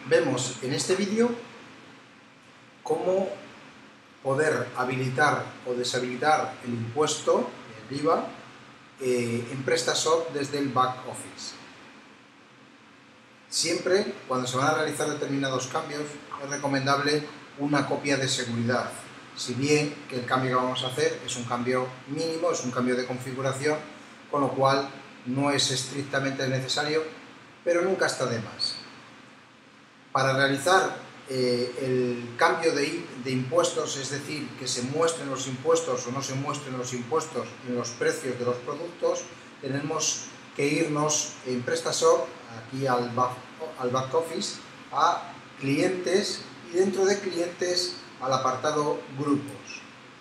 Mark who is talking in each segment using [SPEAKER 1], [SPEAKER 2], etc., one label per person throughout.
[SPEAKER 1] Vemos en este vídeo cómo poder habilitar o deshabilitar el impuesto, el IVA, en PrestaShop desde el back office. Siempre, cuando se van a realizar determinados cambios, es recomendable una copia de seguridad, si bien que el cambio que vamos a hacer es un cambio mínimo, es un cambio de configuración, con lo cual no es estrictamente necesario, pero nunca está de más. Para realizar el cambio de impuestos, es decir, que se muestren los impuestos o no se muestren los impuestos en los precios de los productos, tenemos que irnos en PrestaShop, aquí al back office, a clientes y dentro de clientes al apartado grupos.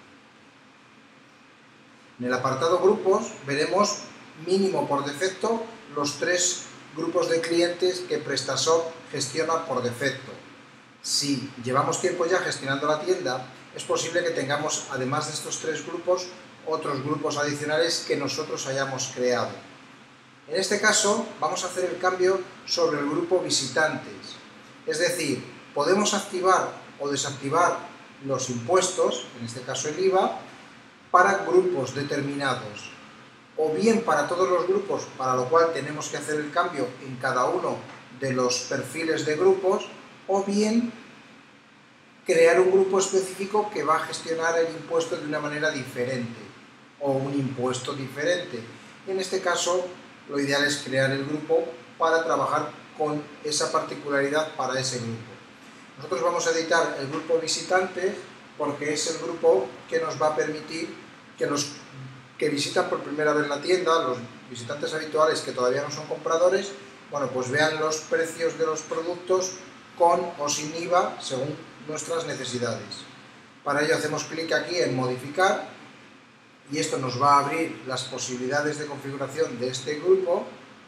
[SPEAKER 1] En el apartado grupos veremos mínimo por defecto los 3 grupos de clientes que PrestaShop gestiona por defecto. Si llevamos tiempo ya gestionando la tienda, es posible que tengamos, además de estos 3 grupos, otros grupos adicionales que nosotros hayamos creado. En este caso, vamos a hacer el cambio sobre el grupo visitantes. Es decir, podemos activar o desactivar los impuestos, en este caso el IVA, para grupos determinados, o bien para todos los grupos, para lo cual tenemos que hacer el cambio en cada uno de los perfiles de grupos, o bien crear un grupo específico que va a gestionar el impuesto de una manera diferente, o un impuesto diferente. En este caso, lo ideal es crear el grupo para trabajar con esa particularidad para ese grupo. Nosotros vamos a editar el grupo visitante porque es el grupo que nos va a permitir que los que visitan por primera vez la tienda, los visitantes habituales que todavía no son compradores, bueno, pues vean los precios de los productos con o sin IVA según nuestras necesidades. Para ello hacemos clic aquí en modificar y esto nos va a abrir las posibilidades de configuración de este grupo.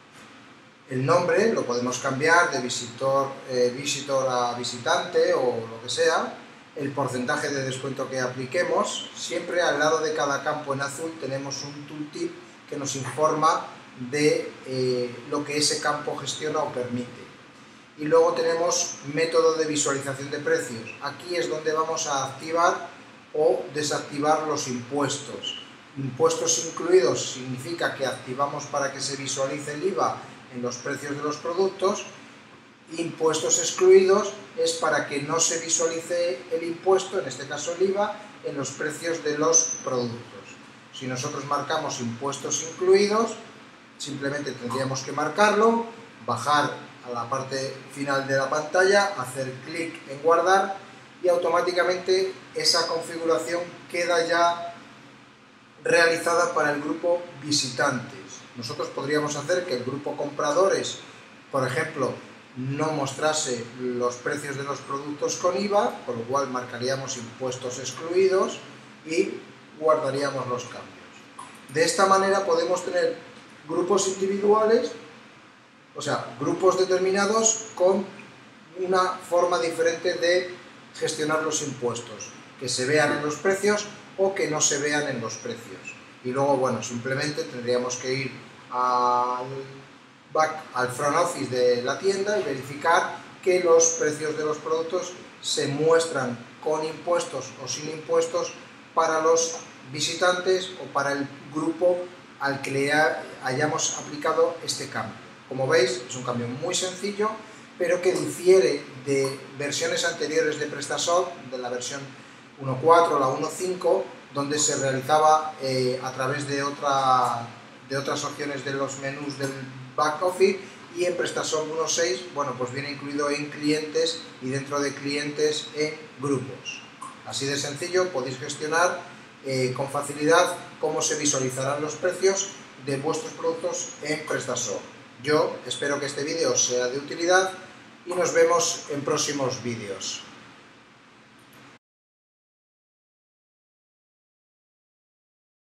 [SPEAKER 1] El nombre lo podemos cambiar de visitor a visitante o lo que sea. El porcentaje de descuento que apliquemos. Siempre al lado de cada campo en azul tenemos un tooltip que nos informa de lo que ese campo gestiona o permite. Y luego tenemos método de visualización de precios. Aquí es donde vamos a activar o desactivar los impuestos. Impuestos incluidos significa que activamos para que se visualice el IVA en los precios de los productos. Impuestos excluidos es para que no se visualice el impuesto, en este caso el IVA, en los precios de los productos. Si nosotros marcamos impuestos incluidos, simplemente tendríamos que marcarlo, bajar a la parte final de la pantalla, hacer clic en guardar y automáticamente esa configuración queda ya realizada para el grupo visitantes. Nosotros podríamos hacer que el grupo compradores, por ejemplo, no mostrase los precios de los productos con IVA, con lo cual marcaríamos impuestos excluidos y guardaríamos los cambios. De esta manera podemos tener grupos individuales, o sea, grupos determinados con una forma diferente de gestionar los impuestos, que se vean en los precios o que no se vean en los precios. Y luego, bueno, simplemente tendríamos que ir al front office de la tienda y verificar que los precios de los productos se muestran con impuestos o sin impuestos para los visitantes o para el grupo al que le hayamos aplicado este cambio. Como veis, es un cambio muy sencillo, pero que difiere de versiones anteriores de PrestaShop, de la versión 1.4 o la 1.5, donde se realizaba a través de otras opciones de los menús del back office, y en PrestaShop 1.6, bueno, pues viene incluido en clientes y dentro de clientes en grupos. Así de sencillo podéis gestionar con facilidad cómo se visualizarán los precios de vuestros productos en PrestaShop. Yo espero que este vídeo sea de utilidad y nos vemos en próximos vídeos.